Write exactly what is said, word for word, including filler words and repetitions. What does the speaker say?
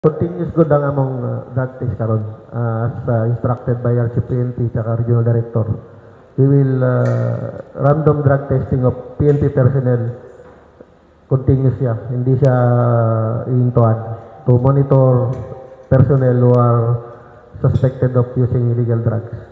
Continuous good ang among uh, drug test karon uh, as uh, instructed by our Chief P N P at Regional Director. We will uh, random drug testing of P N P personnel continuous siya, hindi siya uh, iintuan to monitor personnel who are suspected of using illegal drugs.